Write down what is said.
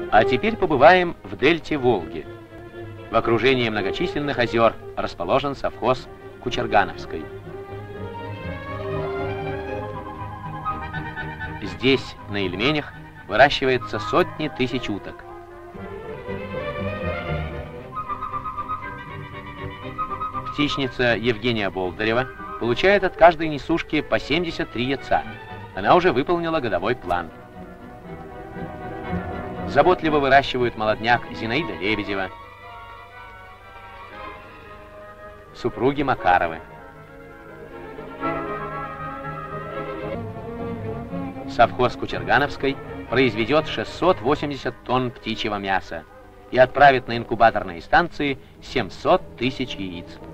А теперь побываем в дельте Волги. В окружении многочисленных озер расположен совхоз Кучергановской. Здесь, на Ильменях, выращивается сотни тысяч уток. Птичница Евгения Болдырева получает от каждой несушки по 73 яйца. Она уже выполнила годовой план. Заботливо выращивают молодняк Зинаида Лебедева, супруги Макаровы. Совхоз Кучергановской произведет 680 тонн птичьего мяса и отправит на инкубаторные станции 700 тысяч яиц.